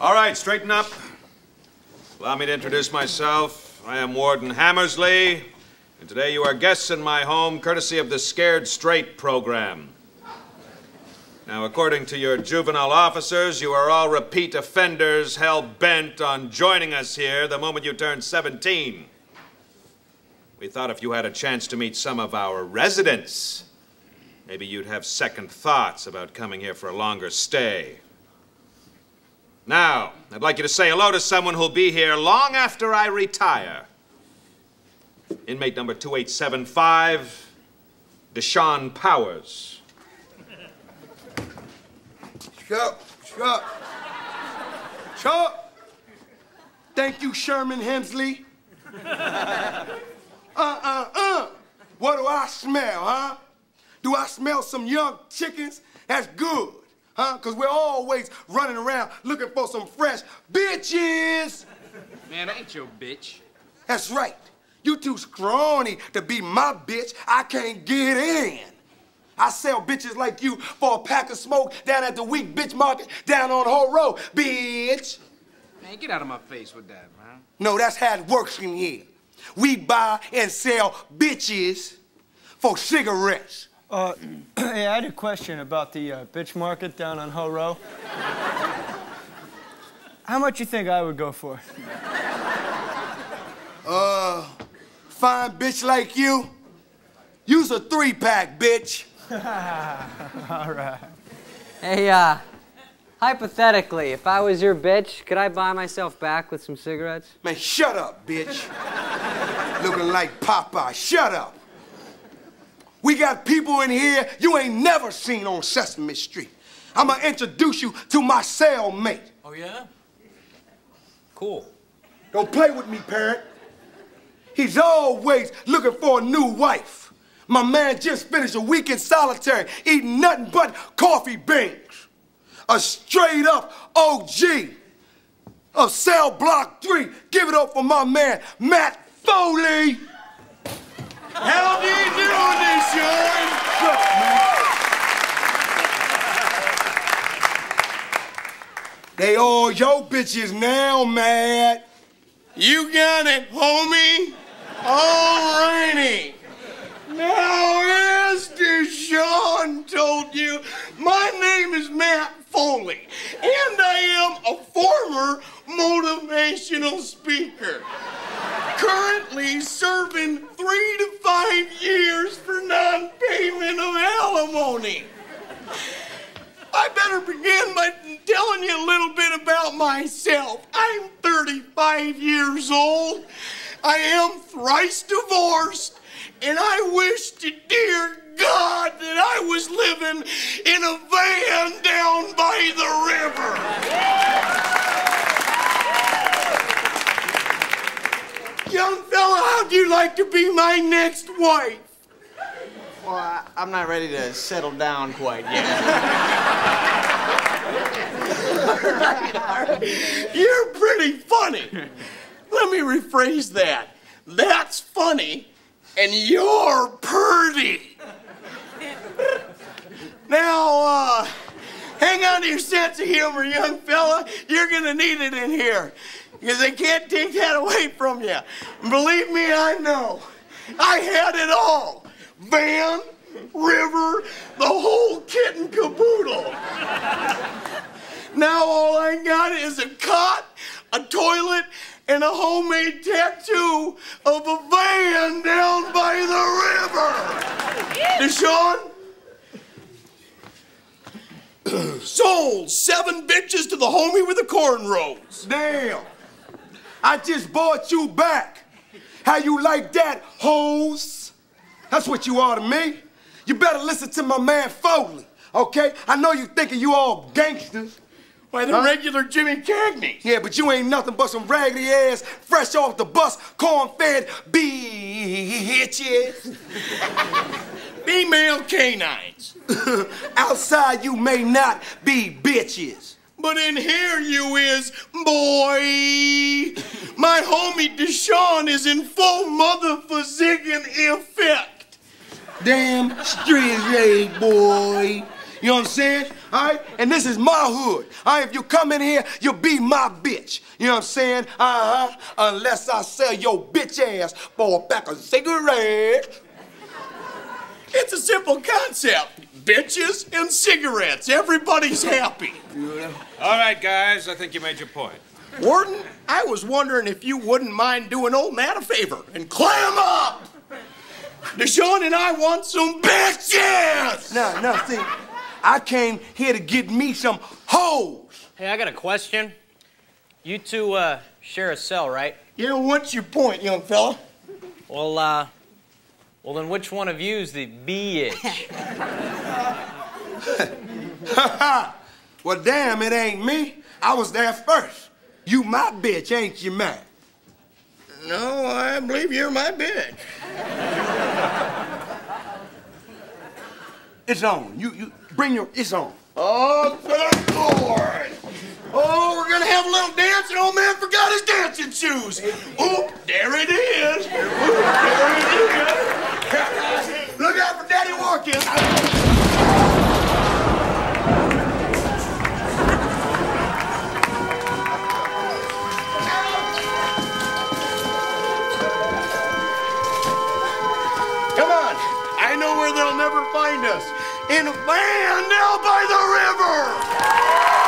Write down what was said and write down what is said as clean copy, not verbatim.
All right, straighten up. Allow me to introduce myself. I am Warden Hammersley, and today you are guests in my home, courtesy of the Scared Straight program. Now, according to your juvenile officers, you are all repeat offenders hell-bent on joining us here the moment you turn 17. We thought if you had a chance to meet some of our residents, maybe you'd have second thoughts about coming here for a longer stay. Now, I'd like you to say hello to someone who'll be here long after I retire. Inmate number 2875, Deshawn Powers. Shut. Thank you, Sherman Hemsley. What do I smell, huh? Do I smell some young chickens? That's good, huh? Because we're always running around looking for some fresh bitches. Man, I ain't your bitch. That's right. You too scrawny to be my bitch. I can't get in. I sell bitches like you for a pack of smoke down at the weak bitch market down on the whole road, bitch. Man, get out of my face with that, man. No, that's how it works in here. We buy and sell bitches for cigarettes. Hey, I had a question about the bitch market down on Ho Row. How much you think I would go for? Fine bitch like you, use a 3-pack, bitch. All right. Hey, hypothetically, if I was your bitch, could I buy myself back with some cigarettes? Man, shut up, bitch. Looking like Popeye, shut up. We got people in here you ain't never seen on Sesame Street. I'm gonna introduce you to my cellmate. Oh, yeah? Cool. Don't play with me, parent. He's always looking for a new wife. My man just finished a week in solitary, eating nothing but coffee beans. A straight-up OG of Cell Block 3. Give it up for my man, Matt Foley. How do you do, Deshawn? What's up, man? They all your bitches now, Matt. You got it, homie. All righty. Now, as Deshawn told you, my name is Matt Foley, and I am a former motivational speaker. Currently serving 3 to 5 years for non-payment of alimony. I better begin by telling you a little bit about myself. I'm 35 years old. I am thrice divorced, and I wish to dear God that I was living in a van down by the river. Young fella, how'd you like to be my next wife? Well, I'm not ready to settle down quite yet. All right. You're pretty funny. Let me rephrase that. That's funny, and you're purty. Now, hang on to your sense of humor, young fella. You're gonna need it in here, because they can't take that away from you. And believe me, I know. I had it all. Van, river, the whole kit and caboodle. Now all I got is a cot, a toilet, and a homemade tattoo of a van down by the river. Deshawn? Sold 7 bitches to the homie with the cornrows. Damn. I just bought you back. How you like that, hoes? That's what you are to me. You better listen to my man Foley, okay? I know you thinking you all gangsters. Why, the regular Jimmy Cagney. Yeah, but you ain't nothing but some raggedy ass, fresh off the bus, corn-fed bitches. Female canines. Outside you may not be bitches. But in here you is, boy. My homie Deshawn is in full mother-faziggin' effect. Damn straight, boy. You know what I'm saying? All right? And this is my hood. All right? If you come in here, you'll be my bitch. You know what I'm saying? Unless I sell your bitch ass for a pack of cigarettes. It's a simple concept. Bitches and cigarettes. Everybody's happy. All right, guys, I think you made your point. Warden, I was wondering if you wouldn't mind doing old Matt a favor and clam up. Deshawn and I want some bitches! No, see, I came here to get me some hoes. Hey, I got a question. You two share a cell, right? Yeah, what's your point, young fella? Well, then which one of you's the bitch? Well, damn, it ain't me. I was there first. You my bitch, ain't you, man? No, I believe you're my bitch. It's on. You bring your, it's on. Oh, thank Lord. Oh, we're gonna have a little dance, and old man forgot his dancing shoes. Oop, there it is. Oop, there it is. Look out for Daddy walking. Come on, I know where they'll never find us. In a van down by the river.